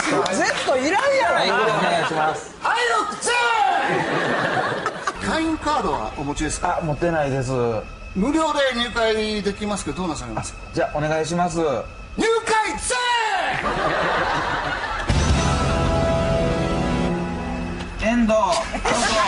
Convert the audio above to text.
Z いらんやろ。 はい、お願いします。 はい、ロックチェーン。会員カードはお持ちですか？ あ、持ってないです。 無料で入会できますけど、どうなさいますか？ じゃあお願いします。 入会チェーン。 エンドアウト。